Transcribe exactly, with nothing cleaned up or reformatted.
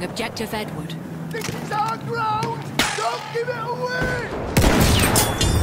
Securing Objective Edward. This is our ground! Don't give it away!